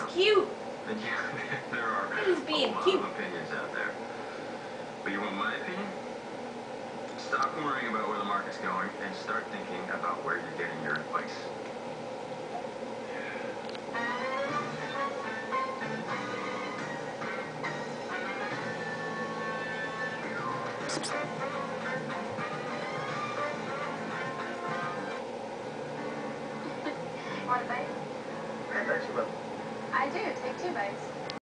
cute. Yeah, there are He's being a lot cute. of opinions out there. But you want my opinion? Stop worrying about where the market's going and start thinking about where you're getting your advice. Want a bite? I bet you will. I do. Take 2 bites.